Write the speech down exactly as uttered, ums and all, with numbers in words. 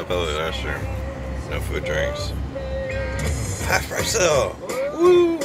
public restroom. No food drinks. Half price sale! Woo!